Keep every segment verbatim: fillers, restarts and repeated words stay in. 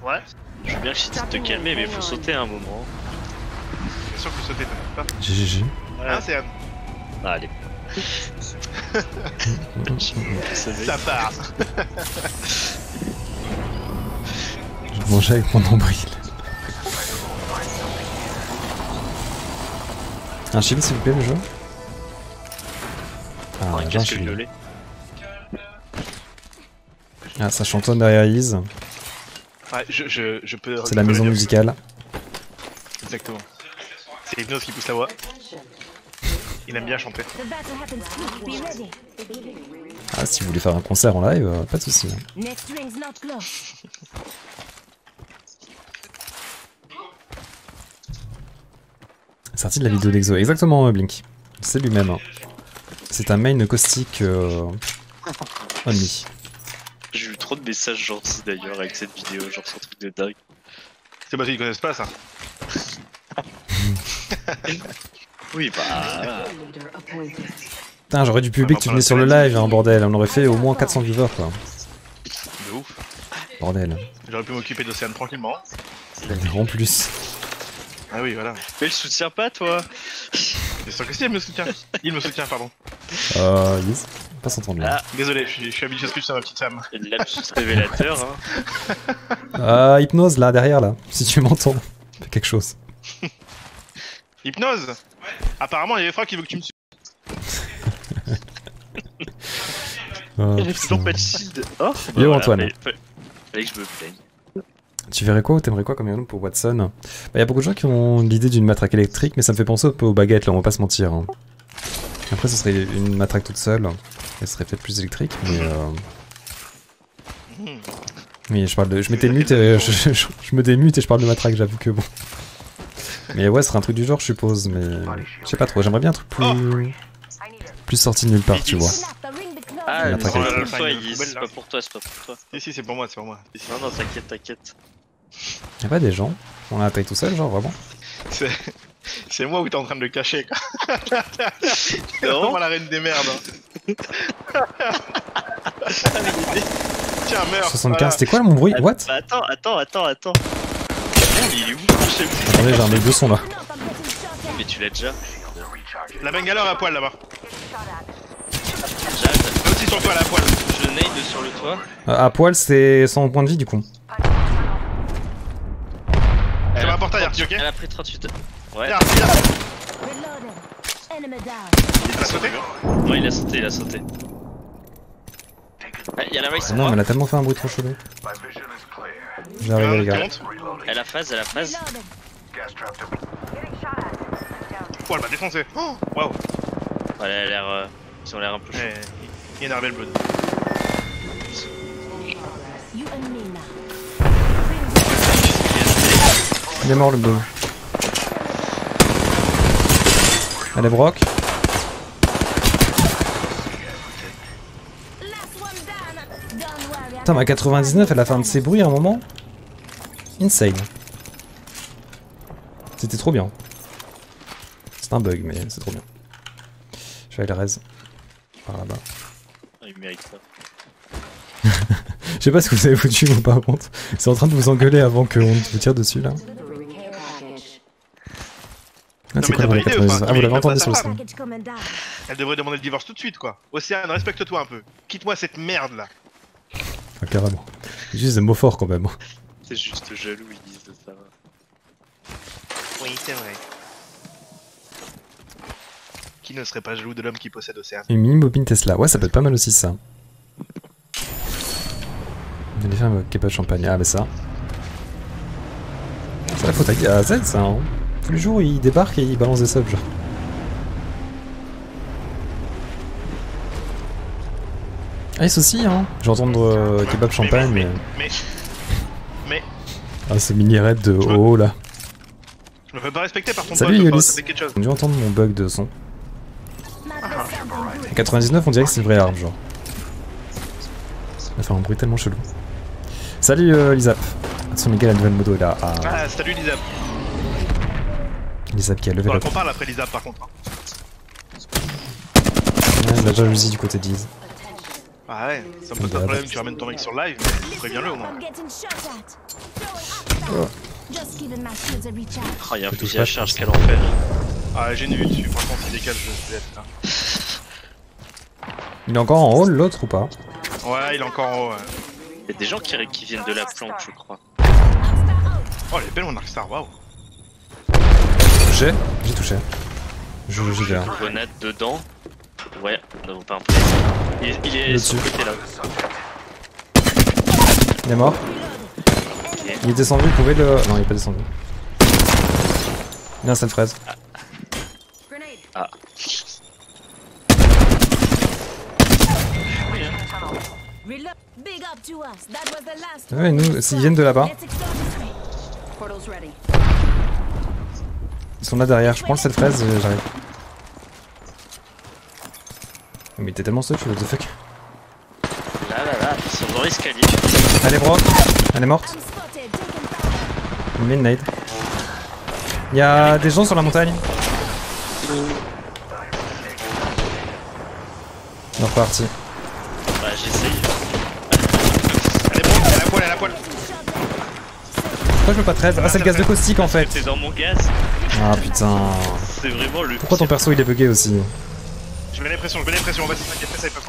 Ouais. Je veux bien que je te te calmer, mais il faut sauter à un moment. Bien sûr que vous sautez, t'inquiète pas. G G G. Ouais. Hein, c'est Anne. Ah, allez. Ça part. Je vais manger avec mon nombril. Un shield s'il vous plaît le jeu. Ah, Un j'ai un casque shield. violet. Ah, ça chantonne derrière Elise. Ouais, je, je, je peux... C'est la maison musicale. Exactement. C'est Hypnose qui pousse la voix. Il aime bien chanter. Ah, si vous voulez faire un concert en live, euh, pas de soucis. Sorti de la vidéo d'Exo, exactement Blink. C'est lui-même. Hein. C'est un main caustique euh... only. J'ai eu trop de messages gentils d'ailleurs avec cette vidéo, genre ce truc de dingue. C'est parce qu'ils connaissent pas ça. Oui bah... Putain, j'aurais du public qui venait sur le live, hein, bordel. On aurait fait au moins quatre cents viewers quoi. De ouf. Bordel. J'aurais pu m'occuper d'Océane tranquillement. En plus. Ah oui, voilà. Mais le soutient pas toi. C'est sûr que si, elle me soutient. Il me soutient, pardon. Euh, yes. Pas s'entendre là. Ah, désolé, je suis, je suis habitué à ce que tu sois ma petite femme. C'est le lapsus révélateur hein. Euh, Hypnose là, derrière là, si tu m'entends. Fais quelque chose. Hypnose. Apparemment, il y a Efra qui veut que tu me suives. Oh, J'ai toujours pas de shield. Oh, bah Yo voilà, Antoine. mais, fallait, fallait que je me plaigne. Tu verrais quoi ou t'aimerais quoi comme nom pour Watson? Bah, y a beaucoup de gens qui ont l'idée d'une matraque électrique, mais ça me fait penser un peu aux baguettes là, on va pas se mentir. Hein. Après, ce serait une matraque toute seule, elle serait peut-être plus électrique, mais. Euh... Oui, je parle de. Je m'étais mute, et je, je, je, je me démute et je parle de matraque, j'avoue que bon. Mais ouais, ce serait un truc du genre, je suppose, mais. Je sais pas trop, j'aimerais bien un truc plus. Plus sorti de nulle part, tu vois. Ah, La c'est traque pas électrique. pour toi, Iggy, c'est pas pour toi, c'est pas pour toi. Si, si, c'est pour moi, c'est pour moi. Si, si. Non, non, t'inquiète, t'inquiète. Y'a pas des gens? On a la taille tout seul, genre vraiment? C'est... C'est moi où t'es en train de le cacher, quoi. C'est Non. vraiment la reine des merdes. Hein. Tiens, meurs. soixante-quinze, Voilà. c'était quoi mon bruit? What? Bah, attends, attends, attends, attends. Merde, il est où? Je sais plus. Attendez, j'ai un mec de son là. Mais tu l'as déjà. La bangalore à poil là-bas. Jade, Là aussi sur toi, là, à poil. je nade sur le toit. Euh, à poil, c'est son point de vie du coup. C'est ma porte à Yarki, ok? Elle a pris trente-huit. Ouais. Yarki, Yarki. Il a sauté? Ouais, il a sauté, il a sauté. Ah, il y a la race Ah sur non, moi. mais elle a tellement fait un bruit trop chelou. J'arrive les gars. Elle a phase, elle a phase. Oh, elle m'a défoncé. Oh, waouh. Ouais, elle a l'air. Euh, ils ont l'air un peu chaud. Ouais, il est énervé le blood. Il est mort le beau. Elle est broc. Putain, ma quatre-vingt-dix-neuf, elle a fait un de ses bruits à un moment. Insane. C'était trop bien. C'est un bug, mais c'est trop bien. Je vais aller raise. Par là-bas. Ah, il mérite ça. Je sais pas ce que vous avez foutu, moi, par contre. C'est en train de vous engueuler avant qu'on vous tire dessus, là. Ah, c'est quoi mais le t'as pas idée, quatre-vingt-dix-neuf? enfin, Ah, vous l'avez mais entendu il sur le a stream. Elle devrait demander le divorce tout de suite, quoi. Océane, respecte-toi un peu. Quitte-moi cette merde là. Ah, carrément. C'est juste des mots forts quand même. C'est juste jaloux, ils disent de ça. Oui, c'est vrai. Qui ne serait pas jaloux de l'homme qui possède Océane? Une mini bobine Tesla. Ouais, ça peut être pas mal aussi, ça. Il allait faire un kebab champagne. Ah, bah ça. C'est la faute à Z, ça. Hein. Tous les jours, il débarque et il balance des subs, genre. Ice aussi, hein. Je vais entendre euh, kebab champagne. Mais. Mais, Mais. Mais. Ah, ce mini raid de haut, là. Je me fais pas respecter par ton Salut, pote, Yolis. c'est quelque chose. On a dû entendre mon bug de son. À quatre-vingt-dix-neuf, on dirait que c'est une vraie arme, genre. Ça va faire un bruit tellement chelou. Salut, euh, Lisap. Son méga la nouvelle modo est là. Ah, Ah, salut Lisa. Lisap qui a levé Faudra la qu'on parle après Lisa par contre. Ouais, la jalousie du côté de Liz. Ah ouais, ça me pose pas de problème, tu ramènes ton mec sur live, mais préviens-le au moins. Oh. Oh, y'a un Je touche fusil pas, à je charge, pense. quel enfer. Ah, j'ai une vue dessus, franchement, s'il décale, je vais être là. Il est encore en haut l'autre ou pas? Ouais, il est encore en haut. Ouais. Y'a des gens qui, qui viennent de la planque, je crois. Oh, elle est belle mon Arkstar, waouh. J'ai J'ai touché. Je j'y vais. Hein. Grenade dedans. Ouais, non, pas un peu. Il, est- il est Le sur le dessus. côté là. Il est mort. Ok. Il est descendu, vous pouvez le... Non, il est pas descendu. Il a un seul fraise. Ah. Ouais, nous, s'ils viennent de là-bas. Ils sont là derrière, je prends le seul fraise et j'arrive. Mais t'es tellement stuff, what the fuck. Là, là, là, ils sont dans l'escalier. Elle est broke, elle est morte. Il met une nade. Il y a des gens sur la montagne. On est reparti. Bah, j'essaye. Elle est bonne, elle a la poêle, elle a la poêle. Pourquoi je veux pas treize? Ah, c'est le gaz de caustique en fait. C'est dans mon gaz. Ah putain. C'est vraiment le. Pourquoi ton perso il est bugué aussi? Je mets les pressions, je mets les pressions, vas-y, t'inquiète, fais ça, il peut pas.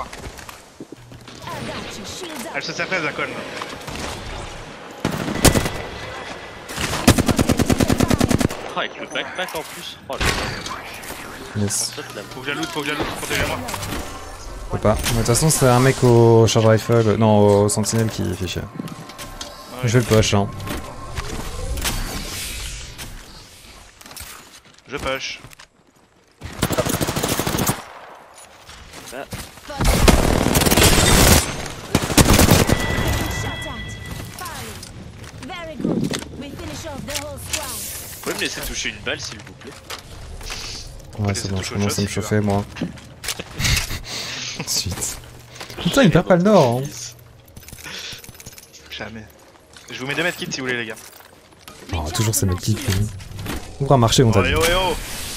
Elle se sert fraise, la conne. Oh, avec le backpack en plus. Oh, le Yes. saute là. Faut que je la loot, faut que je la loot, protégez-moi. Je peux pas. De toute façon, c'est un mec au charge rifle. euh, Non, au sentinelle qui fait chier. Ouais. Je vais le push, hein. Je push. Ah. Vous pouvez me laisser toucher une balle s'il vous plaît? Ouais, laisser c'est bon, toucher je autre commence chose à me si tu chauffer, moi. Ensuite. Putain, il perd pas le nord, hein. Jamais. Je vous mets des medkits si vous voulez, les gars. Oh, toujours ces mecs qui lui. Ouvre un marché, on t'a Oh, dit. yo, yo.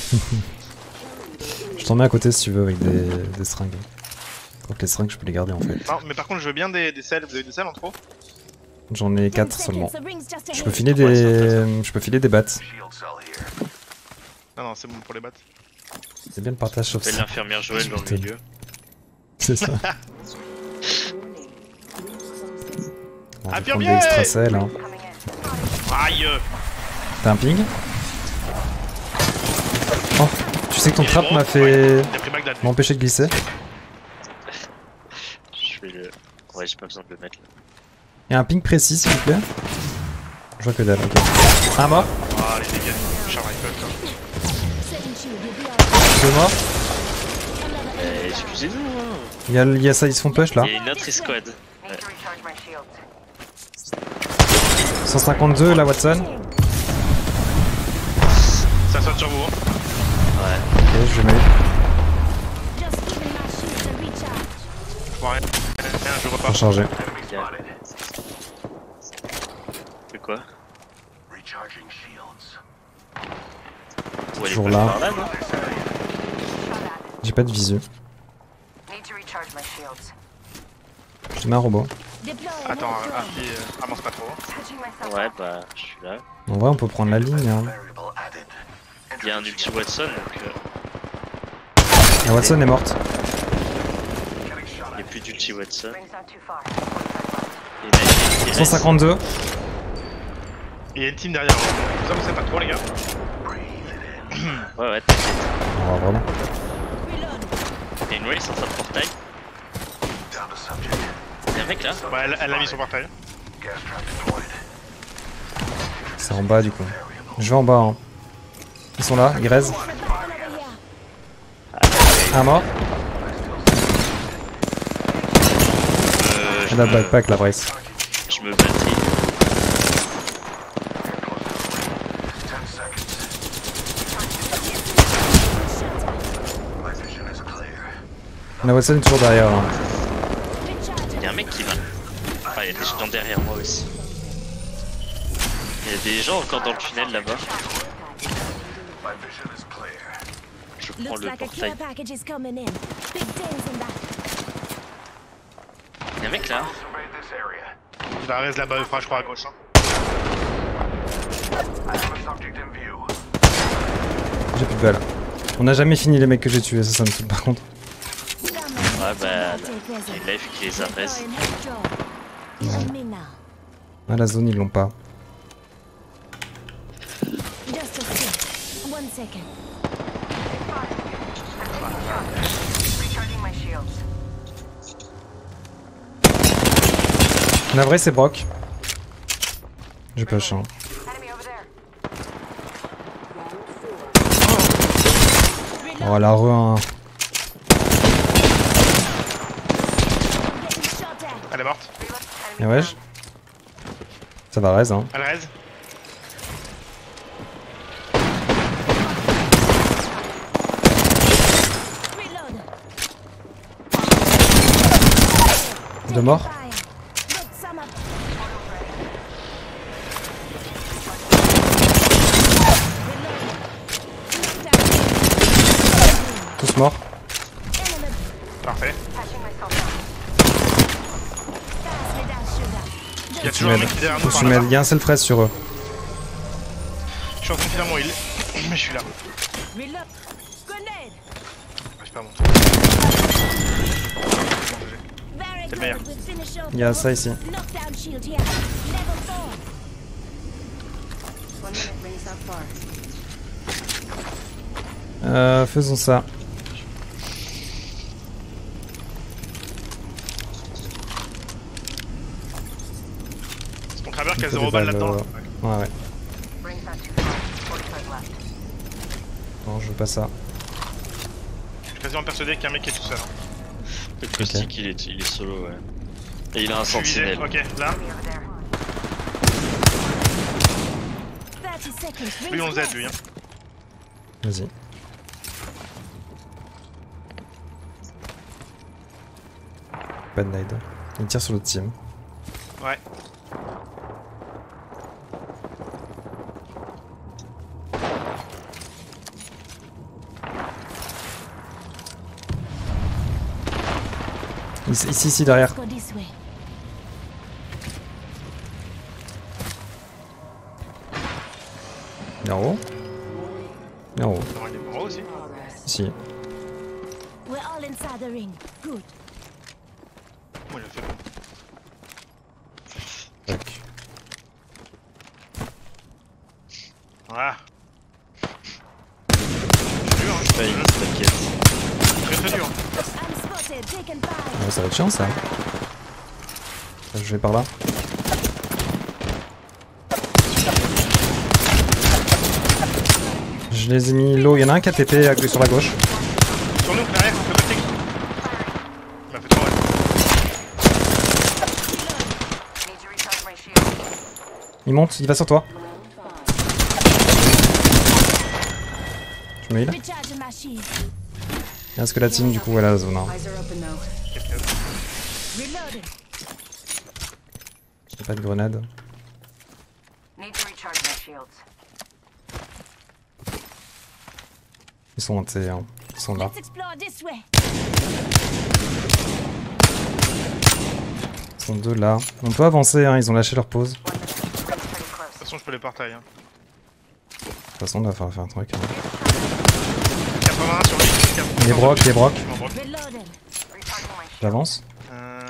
Je t'en mets à côté si tu veux avec des, des seringues. Donc les seringues, je peux les garder en fait. Non, mais par contre, je veux bien des, des selles. Vous avez des selles en trop? J'en ai quatre seulement. Je peux filer des. Je peux filer des battes. Non, non, c'est bon pour les battes. C'est bien le partage sauf Appelle ça. l'infirmière Joël dans le Putain. milieu. C'est ça. Bon, on va prendre Infirmier des extra sels, hein. Aïe. T'as un ping? Oh, tu sais que ton Il est trap bon. m'a fait. Ouais, il a pris Bagdad. m'a empêché de glisser. Je vais le. Ouais, j'ai pas besoin de le mettre là. Y'a un ping précis s'il vous plaît? Je vois que dalle, ok. Un mort? Ah, les dégâts du char rifle, quoi. Deux morts? Euh, excusez-nous, hein. Il y a, il y a ça, ils se font push là. Il y a une autre escouade. Ouais. cent cinquante-deux la Watson. Ça saute sur vous, hein. Ouais. Ok, je vais mettre. Je vois rien. Rien, je repars. Pour charger. Il y a- C'est quoi? Ouais, Toujours il est pas là. par là, non? J'ai pas de visu. Je te mets un robot. Attends, un pied, euh, avance pas trop. Ouais, bah, je suis là. En vrai, on peut prendre la ligne. Hein. Il y a un ulti Watson, donc euh, La Watson est morte. il n'y a plus d'ulti Watson. Et là, il reste- cent cinquante-deux. Il y a une team derrière. Vous avancez pas trop, les gars. Ouais, ouais, t'inquiète. Oh, vraiment. Il y a une race en train de portail. Il y a un mec là. Ouais, elle elle l'a mis sur portail. C'est en bas du coup. Je vais en bas. Hein. Ils sont là, ils raisent. Un mort. Euh, je Elle a me- le backpack la brace. Je me batterie. La Watson est toujours derrière. Hein. Il y a un mec qui va. Ah, il y a des gens derrière moi aussi. Il y a des gens encore dans le tunnel là-bas. Je prends le portail. Il y a un mec là. Il va reste là-bas, je crois, je crois, à gauche. Hein. J'ai plus de balles. On n'a jamais fini les mecs que j'ai tués, ça, ça me saoule par contre. Ouais, bah, les lives qui les apaisent. Ah, la zone, ils l'ont pas. La vraie, c'est Brock. Je push, hein. Oh, la re un. Elle est morte. Et ouais. Ça va raise, hein. Elle raise. Deux morts. Tous morts. Parfait. Il y a Tu toujours un m'aides. mec qui est derrière Faut nous que par tu là. m'aides. Il y a un seul fraise sur eux. Je suis en train de finir mon heal. Mais je suis là. Je sais pas mon C'est le meilleur. Il y a ça ici. Euh, faisons ça. C'est ton crabeur qui a Il faut zéro des balle balles, là-dedans. euh, Ouais, ouais. Non, je veux pas ça. Je suis quasiment persuadé qu'il y a un mec qui est tout seul. Le caustique, il, est, il est solo, ouais. Et il a un Je suis visé. sentinelle. Ok, là. Lui, on le Z, lui. Hein. Vas-y. Pas de nade. Il tire sur l'autre team. Ouais. Ici, ici, ici derrière. Il est en haut. Il est en haut. Non, il est en haut aussi. Ici. Moi, il a fait bon. Tac. Voilà. C'est dur, hein. Fail, t'inquiète. Très très dur. Ouais, ça va être chiant ça. Je vais par là. Je les ai mis low. Il y en a un qui a T P sur la gauche. Sur nous, derrière, le côté. Il m'a fait trop mal. Il monte, il va sur toi. Je me heal. Il reste que la team, du coup, elle a la zone. Hein. J'ai pas de grenade. Ils sont montés, hein. Ils sont là. Ils sont deux là. On peut avancer, hein. Ils ont lâché leur pause. De De toute façon, je peux les partager. Hein. toute façon, on va faire, faire un truc. Hein. quatre-vingts sur lui. Il est broc, il est broc. Je m'en broc. J'avance. Euh...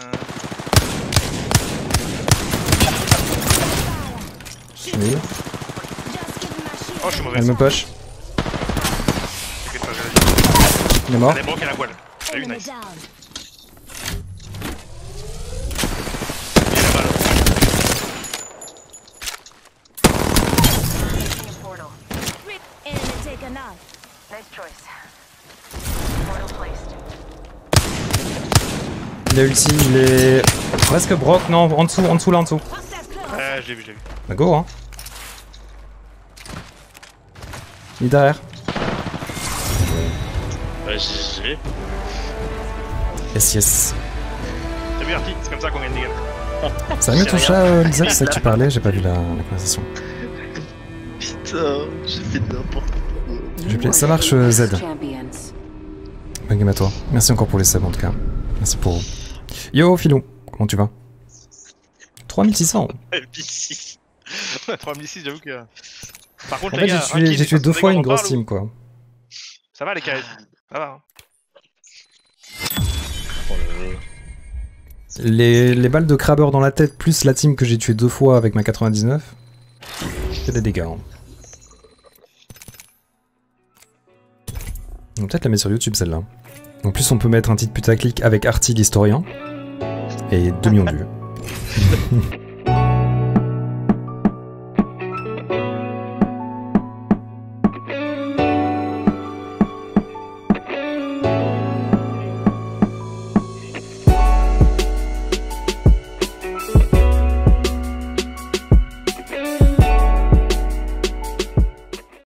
Je me heal. Oh, je suis mauvais. Elle me push. T'inquiète pas, j'ai- Il est mort. Elle est broc à la voile. J'ai eu nice. Il est là-bas, là. Il a ulti, il est presque broc. Non, en dessous, en dessous, là, en dessous. Ouais, je l'ai vu, je l'ai vu. Bah go, hein. Il est derrière. Ouais, G G. Yes, yes. T'as vu Artie, c'est comme ça qu'on gagne des games. Ça va mieux J'ai ton rien. chat, euh, Lisa, c'est ça que tu parlais? J'ai pas vu la, la conversation. Putain, j'ai fait n'importe quoi. Je play. Ça marche, euh, Z. Bonne game à toi. Merci encore pour les subs en tout cas. Merci pour vous. Yo, Philou, comment tu vas? trois mille six cents. M P six. On a trois mille six, j'avoue que... Par contre, En les fait, gars, j'ai tué, j'ai tué deux fois une grosse team. team, quoi. Ça va les carrés? Ça va. Hein. Oh là là. Les, les balles de crabber dans la tête, plus la team que j'ai tué deux fois avec ma quatre-vingt-dix-neuf, c'est des dégâts. Hein. On va peut-être la mettre sur YouTube celle-là. En plus, on peut mettre un titre putaclic avec Arty l'historien et deux millions de vues.